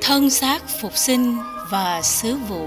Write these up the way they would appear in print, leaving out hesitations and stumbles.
Thân xác phục sinh và sứ vụ.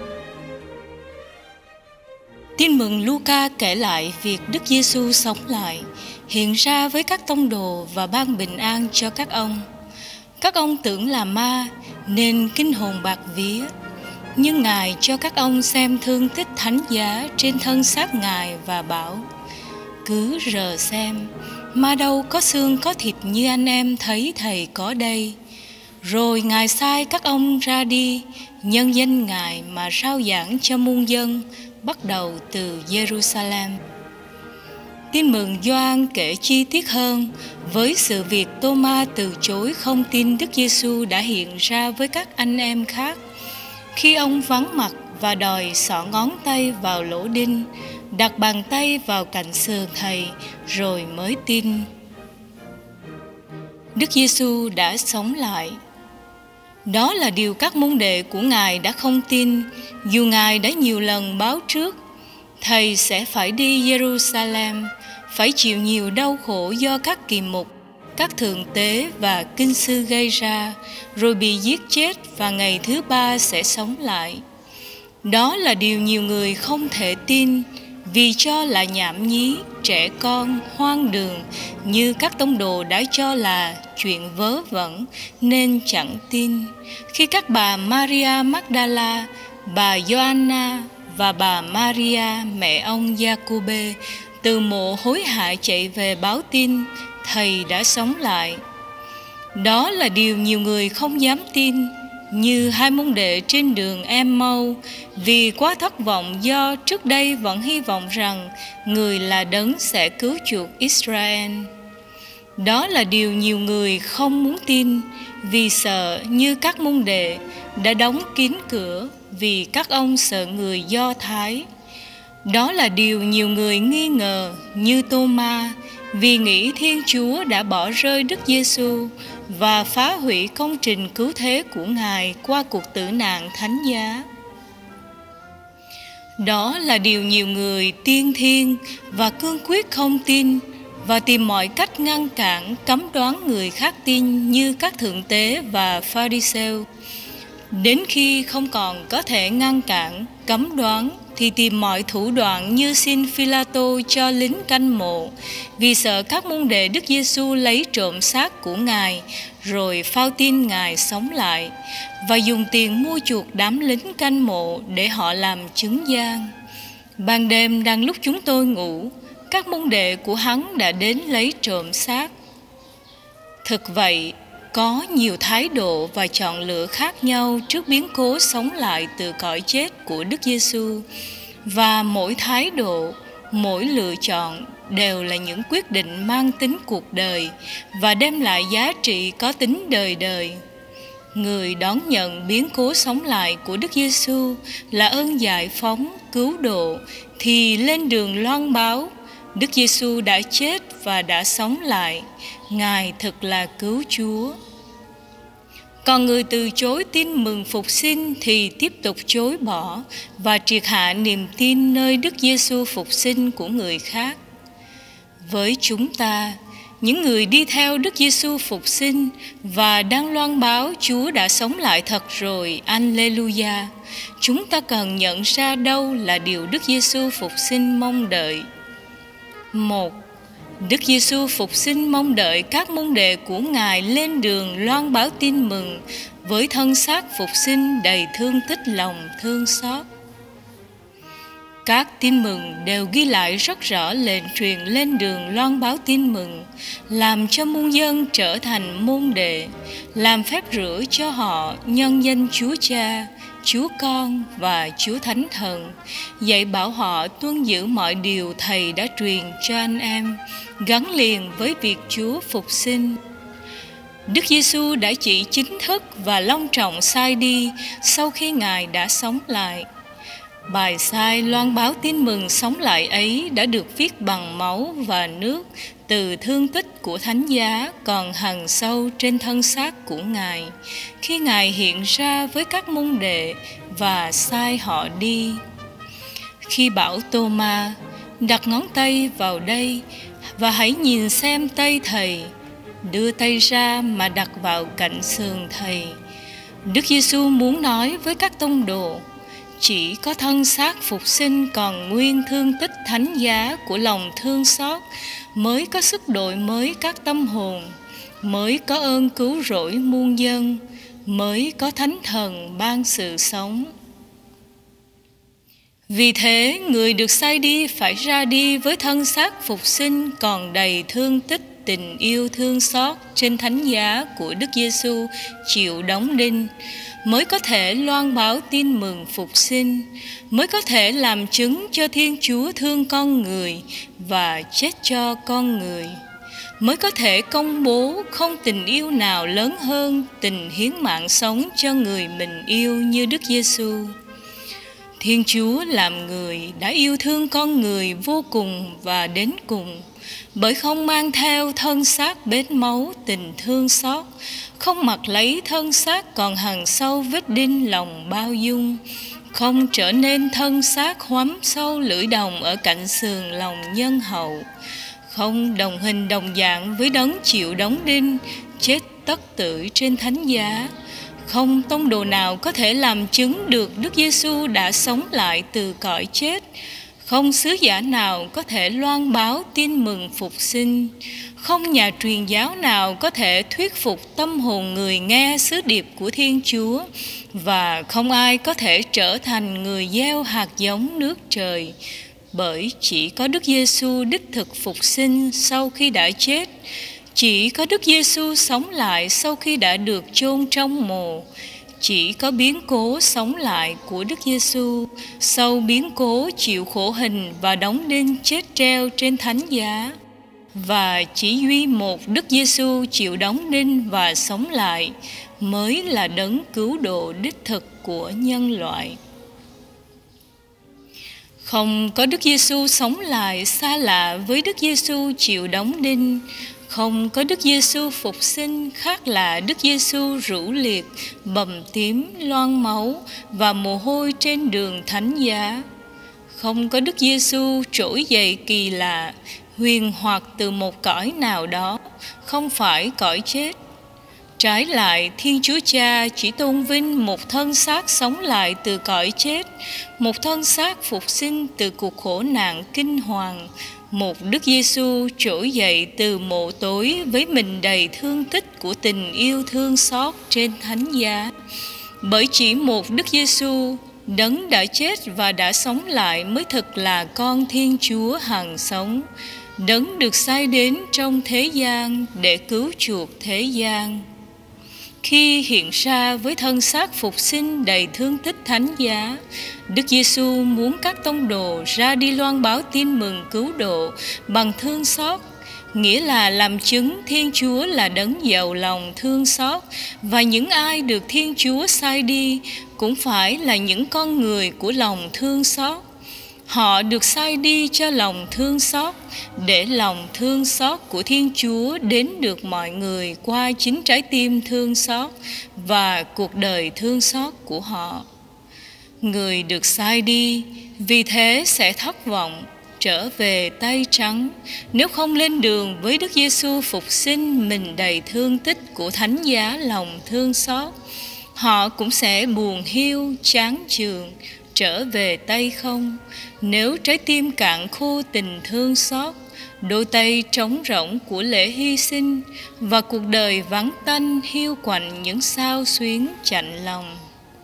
Tin mừng Luca kể lại việc Đức Giêsu sống lại, hiện ra với các tông đồ và ban bình an cho các ông. Các ông tưởng là ma nên kinh hồn bạt vía, nhưng Ngài cho các ông xem thương tích thánh giá trên thân xác Ngài và bảo: cứ rờ xem, ma đâu có xương có thịt như anh em thấy Thầy có đây. Rồi Ngài sai các ông ra đi, nhân danh Ngài mà rao giảng cho muôn dân, bắt đầu từ Jerusalem. Tin mừng Gioan kể chi tiết hơn với sự việc Tô-ma từ chối không tin Đức Giêsu đã hiện ra với các anh em khác, khi ông vắng mặt và đòi xỏ ngón tay vào lỗ đinh, đặt bàn tay vào cạnh sườn Thầy rồi mới tin. Đức Giêsu đã sống lại. Đó là điều các môn đệ của Ngài đã không tin, dù Ngài đã nhiều lần báo trước Thầy sẽ phải đi Jerusalem, phải chịu nhiều đau khổ do các kỳ mục, các thượng tế và kinh sư gây ra, rồi bị giết chết và ngày thứ ba sẽ sống lại. Đó là điều nhiều người không thể tin, vì cho là nhảm nhí, trẻ con, hoang đường, như các tông đồ đã cho là chuyện vớ vẩn, nên chẳng tin. Khi các bà Maria Magdala, bà Gioanna và bà Maria mẹ ông Giacôbê từ mộ hối hả chạy về báo tin Thầy đã sống lại. Đó là điều nhiều người không dám tin, như hai môn đệ trên đường Em-mau, vì quá thất vọng do trước đây vẫn hy vọng rằng Người là đấng sẽ cứu chuộc Israel. Đó là điều nhiều người không muốn tin, vì sợ như các môn đệ đã đóng kín cửa vì các ông sợ người Do Thái. Đó là điều nhiều người nghi ngờ, như Tô-ma, vì nghĩ Thiên Chúa đã bỏ rơi Đức Giêsu và phá hủy công trình cứu thế của Ngài qua cuộc tử nạn thánh giá. Đó là điều nhiều người tiên thiên và cương quyết không tin, và tìm mọi cách ngăn cản, cấm đoán người khác tin, như các thượng tế và Pha-ri-sêu. Đến khi không còn có thể ngăn cản, cấm đoán, thì tìm mọi thủ đoạn như xin Phi-la-tô cho lính canh mộ, vì sợ các môn đệ Đức Giêsu lấy trộm xác của Ngài, rồi phao tin Ngài sống lại, và dùng tiền mua chuộc đám lính canh mộ để họ làm chứng gian. Ban đêm đang lúc chúng tôi ngủ, các môn đệ của Hắn đã đến lấy trộm xác. Thực vậy, có nhiều thái độ và chọn lựa khác nhau trước biến cố sống lại từ cõi chết của Đức Giêsu, và mỗi thái độ, mỗi lựa chọn đều là những quyết định mang tính cuộc đời và đem lại giá trị có tính đời đời. Người đón nhận biến cố sống lại của Đức Giêsu là ơn giải phóng, cứu độ, thì lên đường loan báo Đức Giêsu đã chết và đã sống lại, Ngài thực là cứu Chúa. Còn người từ chối tin mừng phục sinh thì tiếp tục chối bỏ và triệt hạ niềm tin nơi Đức Giêsu phục sinh của người khác. Với chúng ta, những người đi theo Đức Giêsu phục sinh và đang loan báo Chúa đã sống lại thật rồi, Alleluia, chúng ta cần nhận ra đâu là điều Đức Giêsu phục sinh mong đợi. 1. Đức Giêsu phục sinh mong đợi các môn đệ của Ngài lên đường loan báo tin mừng với thân xác phục sinh đầy thương tích lòng thương xót. Các tin mừng đều ghi lại rất rõ lệnh truyền lên đường loan báo tin mừng, làm cho muôn dân trở thành môn đệ, làm phép rửa cho họ nhân danh Chúa Cha, Chúa Con và Chúa Thánh Thần, dạy bảo họ tuân giữ mọi điều Thầy đã truyền cho anh em, gắn liền với việc Chúa phục sinh. Đức Giêsu đã chỉ chính thức và long trọng sai đi sau khi Ngài đã sống lại. Bài sai loan báo tin mừng sống lại ấy đã được viết bằng máu và nước từ thương tích của thánh giá còn hằn sâu trên thân xác của Ngài, khi Ngài hiện ra với các môn đệ và sai họ đi. Khi bảo Tô-ma, đặt ngón tay vào đây và hãy nhìn xem tay Thầy, đưa tay ra mà đặt vào cạnh sườn Thầy, Đức Giêsu muốn nói với các tông đồ, chỉ có thân xác phục sinh còn nguyên thương tích thánh giá của lòng thương xót mới có sức đổi mới các tâm hồn, mới có ơn cứu rỗi muôn dân, mới có thánh thần ban sự sống. Vì thế, người được sai đi phải ra đi với thân xác phục sinh còn đầy thương tích tình yêu thương xót trên thánh giá của Đức Giêsu chịu đóng đinh, mới có thể loan báo tin mừng phục sinh, mới có thể làm chứng cho Thiên Chúa thương con người và chết cho con người, mới có thể công bố không tình yêu nào lớn hơn tình hiến mạng sống cho người mình yêu như Đức Giêsu. Thiên Chúa làm người đã yêu thương con người vô cùng và đến cùng, bởi không mang theo thân xác bết máu tình thương xót, không mặc lấy thân xác còn hằn sâu vết đinh lòng bao dung, không trở nên thân xác hoắm sâu lưỡi đồng ở cạnh sườn lòng nhân hậu, không đồng hình đồng dạng với đấng chịu đóng đinh, chết tất tử trên thánh giá. Không tông đồ nào có thể làm chứng được Đức Giêsu đã sống lại từ cõi chết. Không sứ giả nào có thể loan báo tin mừng phục sinh. Không nhà truyền giáo nào có thể thuyết phục tâm hồn người nghe sứ điệp của Thiên Chúa. Và không ai có thể trở thành người gieo hạt giống nước trời. Bởi chỉ có Đức Giêsu đích thực phục sinh sau khi đã chết. Chỉ có Đức Giêsu sống lại sau khi đã được chôn trong mồ. Chỉ có biến cố sống lại của Đức Giêsu sau biến cố chịu khổ hình và đóng đinh chết treo trên thánh giá. Và chỉ duy một Đức Giêsu chịu đóng đinh và sống lại mới là đấng cứu độ đích thực của nhân loại. Không có Đức Giêsu sống lại xa lạ với Đức Giêsu chịu đóng đinh. Không có Đức Giêsu phục sinh khác là Đức Giêsu rũ liệt, bầm tím, loang máu và mồ hôi trên đường thánh giá. Không có Đức Giêsu trỗi dậy kỳ lạ, huyền hoặc từ một cõi nào đó, không phải cõi chết. Trái lại, Thiên Chúa Cha chỉ tôn vinh một thân xác sống lại từ cõi chết, một thân xác phục sinh từ cuộc khổ nạn kinh hoàng, một Đức Giêsu trỗi dậy từ mộ tối với mình đầy thương tích của tình yêu thương xót trên thánh giá. Bởi chỉ một Đức Giêsu, đấng đã chết và đã sống lại mới thực là con Thiên Chúa hằng sống, đấng được sai đến trong thế gian để cứu chuộc thế gian. Khi hiện ra với thân xác phục sinh đầy thương tích thánh giá, Đức Giêsu muốn các tông đồ ra đi loan báo tin mừng cứu độ bằng thương xót, nghĩa là làm chứng Thiên Chúa là đấng giàu lòng thương xót, và những ai được Thiên Chúa sai đi cũng phải là những con người của lòng thương xót. Họ được sai đi cho lòng thương xót, để lòng thương xót của Thiên Chúa đến được mọi người qua chính trái tim thương xót và cuộc đời thương xót của họ. Người được sai đi vì thế sẽ thất vọng, trở về tay trắng, nếu không lên đường với Đức Giêsu phục sinh mình đầy thương tích của thánh giá lòng thương xót. Họ cũng sẽ buồn hiu, chán chường, trở về tay không, nếu trái tim cạn khô tình thương xót, đôi tay trống rỗng của lễ hy sinh và cuộc đời vắng tanh hiu quạnh những xao xuyến chạnh lòng.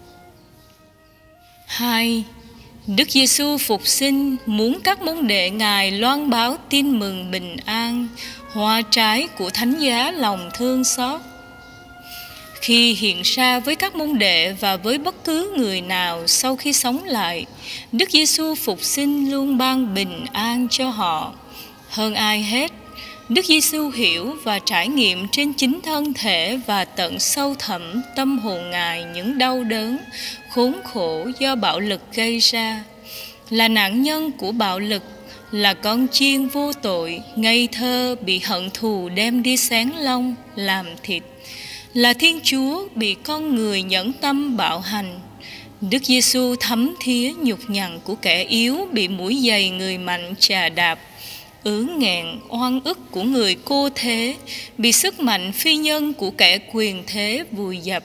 2. Đức Giêsu phục sinh muốn các môn đệ Ngài loan báo tin mừng bình an, hoa trái của thánh giá lòng thương xót. Khi hiện ra với các môn đệ và với bất cứ người nào sau khi sống lại, Đức Giêsu phục sinh luôn ban bình an cho họ. Hơn ai hết, Đức Giêsu hiểu và trải nghiệm trên chính thân thể và tận sâu thẳm tâm hồn Ngài những đau đớn, khốn khổ do bạo lực gây ra. Là nạn nhân của bạo lực, là con chiên vô tội, ngây thơ bị hận thù đem đi xén lông, làm thịt. Là Thiên Chúa bị con người nhẫn tâm bạo hành. Đức Giêsu thấm thía nhục nhằn của kẻ yếu bị mũi giày người mạnh chà đạp, ứ nghẹn oan ức của người cô thế, bị sức mạnh phi nhân của kẻ quyền thế vùi dập,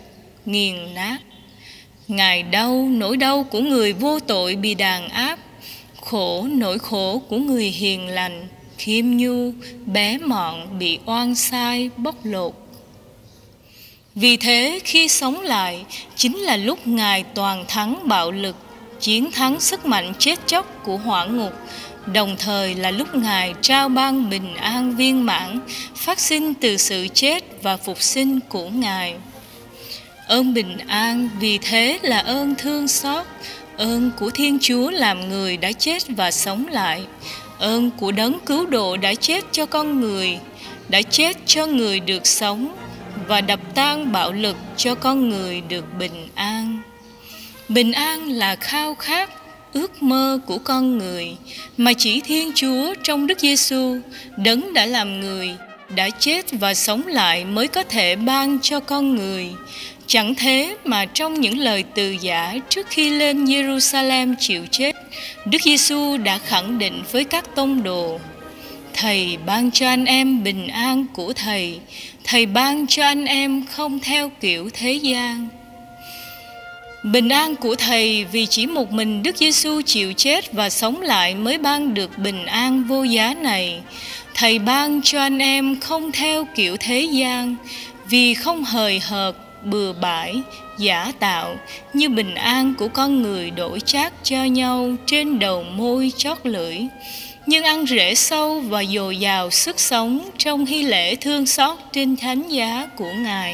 nghiền nát. Ngài đau nỗi đau của người vô tội bị đàn áp, khổ nỗi khổ của người hiền lành, khiêm nhu, bé mọn bị oan sai, bóc lột. Vì thế khi sống lại chính là lúc Ngài toàn thắng bạo lực, chiến thắng sức mạnh chết chóc của hỏa ngục, đồng thời là lúc Ngài trao ban bình an viên mãn phát sinh từ sự chết và phục sinh của Ngài. Ơn bình an vì thế là ơn thương xót, ơn của Thiên Chúa làm người đã chết và sống lại, ơn của đấng cứu độ đã chết cho con người, đã chết cho người được sống và đập tan bạo lực cho con người được bình an. Bình an là khao khát, ước mơ của con người mà chỉ Thiên Chúa trong Đức Giêsu, đấng đã làm người, đã chết và sống lại mới có thể ban cho con người. Chẳng thế mà trong những lời từ giả trước khi lên Jerusalem chịu chết, Đức Giêsu đã khẳng định với các tông đồ: Thầy ban cho anh em bình an của Thầy, Thầy ban cho anh em không theo kiểu thế gian. Bình an của Thầy vì chỉ một mình Đức Giêsu chịu chết và sống lại mới ban được bình an vô giá này. Thầy ban cho anh em không theo kiểu thế gian, vì không hời hợt, bừa bãi, giả tạo như bình an của con người đổi chác cho nhau trên đầu môi chót lưỡi, nhưng ăn rễ sâu và dồi dào sức sống trong hy lễ thương xót trên thánh giá của Ngài.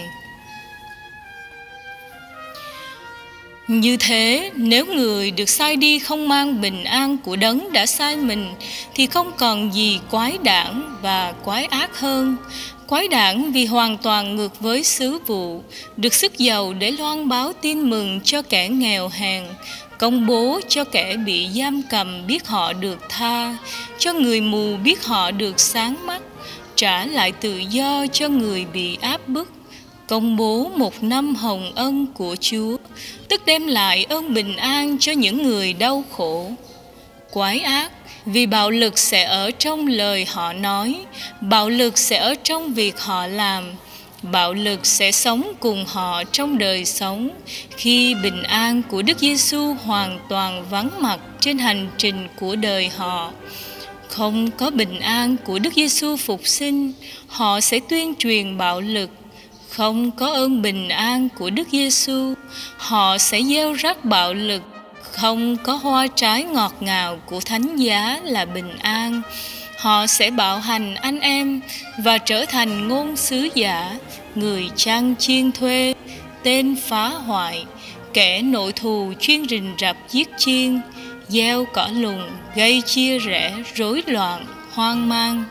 Như thế, nếu người được sai đi không mang bình an của đấng đã sai mình, thì không còn gì quái đản và quái ác hơn. Quái đản vì hoàn toàn ngược với sứ vụ, được sức giàu để loan báo tin mừng cho kẻ nghèo hèn, công bố cho kẻ bị giam cầm biết họ được tha, cho người mù biết họ được sáng mắt, trả lại tự do cho người bị áp bức, công bố một năm hồng ân của Chúa, tức đem lại ơn bình an cho những người đau khổ. Quái ác vì bạo lực sẽ ở trong lời họ nói, bạo lực sẽ ở trong việc họ làm, bạo lực sẽ sống cùng họ trong đời sống khi bình an của Đức Giêsu hoàn toàn vắng mặt trên hành trình của đời họ. Không có bình an của Đức Giêsu phục sinh, họ sẽ tuyên truyền bạo lực. Không có ơn bình an của Đức Giêsu, họ sẽ gieo rắc bạo lực. Không có hoa trái ngọt ngào của thánh giá là bình an, họ sẽ bạo hành anh em và trở thành ngôn sứ giả, người chăn chiên thuê, tên phá hoại, kẻ nội thù chuyên rình rập giết chiên, gieo cỏ lùng, gây chia rẽ, rối loạn, hoang mang.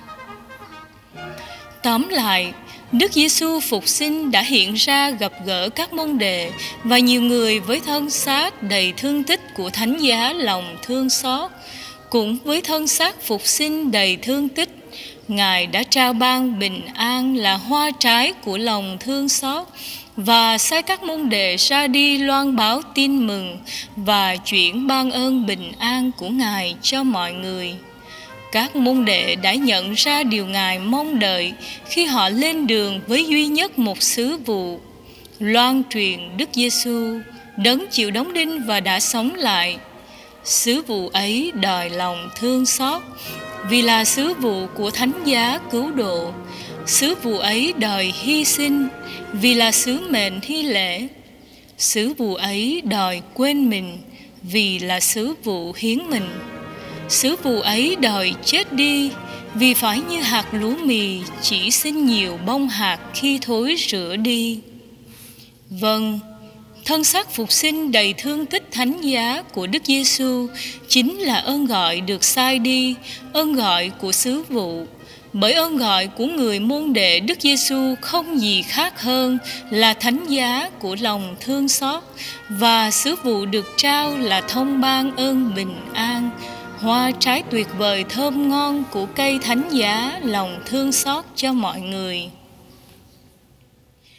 Tóm lại, Đức Giêsu phục sinh đã hiện ra gặp gỡ các môn đệ và nhiều người với thân xác đầy thương tích của thánh giá lòng thương xót. Cũng với thân xác phục sinh đầy thương tích, Ngài đã trao ban bình an là hoa trái của lòng thương xót và sai các môn đệ ra đi loan báo tin mừng và chuyển ban ơn bình an của Ngài cho mọi người. Các môn đệ đã nhận ra điều Ngài mong đợi khi họ lên đường với duy nhất một sứ vụ: loan truyền Đức Giêsu, đấng chịu đóng đinh và đã sống lại. Sứ vụ ấy đòi lòng thương xót, vì là sứ vụ của thánh giá cứu độ. Sứ vụ ấy đòi hy sinh, vì là sứ mệnh hy lễ. Sứ vụ ấy đòi quên mình, vì là sứ vụ hiến mình. Sứ vụ ấy đòi chết đi, vì phải như hạt lúa mì chỉ sinh nhiều bông hạt khi thối rữa đi. Vâng, thân xác phục sinh đầy thương tích thánh giá của Đức Giêsu chính là ơn gọi được sai đi, ơn gọi của sứ vụ. Bởi ơn gọi của người môn đệ Đức Giêsu không gì khác hơn là thánh giá của lòng thương xót, và sứ vụ được trao là thông ban ơn bình an, hoa trái tuyệt vời thơm ngon của cây thánh giá lòng thương xót cho mọi người.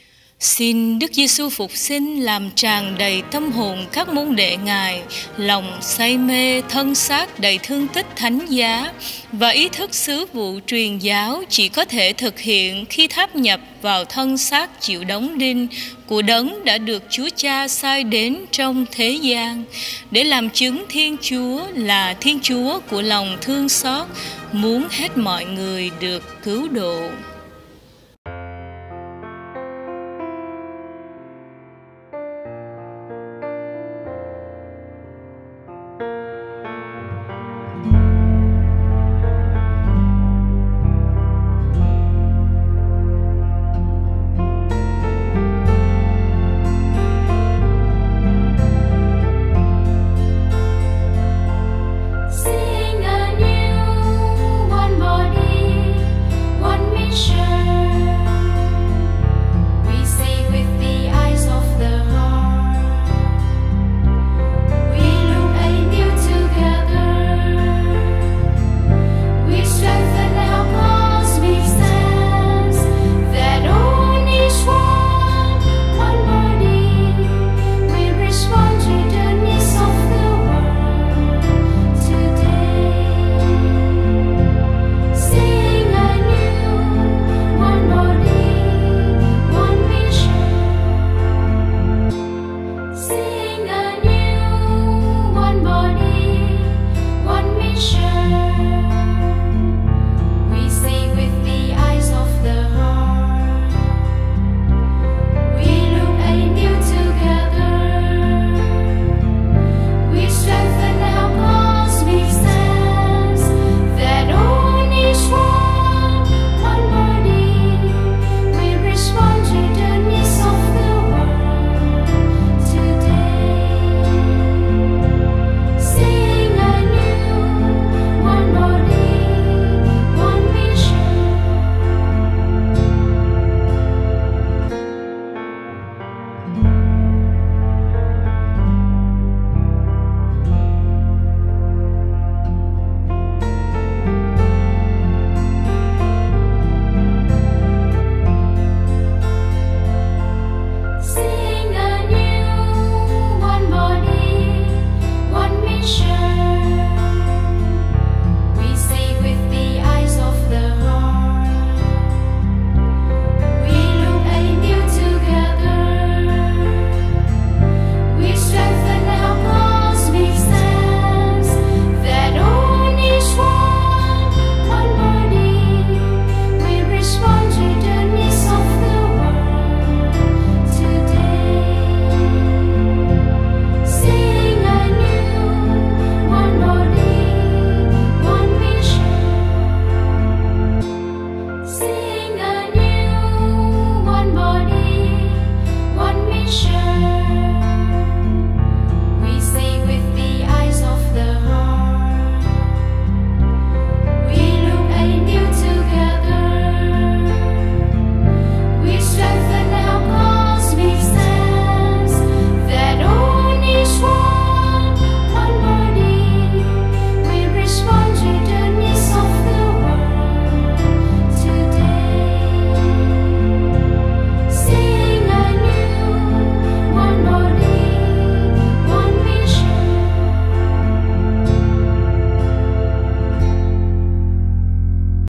Xin Đức Giêsu Phục Sinh làm tràn đầy tâm hồn các môn đệ Ngài, lòng say mê thân xác đầy thương tích thánh giá và ý thức sứ vụ truyền giáo chỉ có thể thực hiện khi tháp nhập vào thân xác chịu đóng đinh của Đấng đã được Chúa Cha sai đến trong thế gian để làm chứng Thiên Chúa là Thiên Chúa của lòng thương xót, muốn hết mọi người được cứu độ.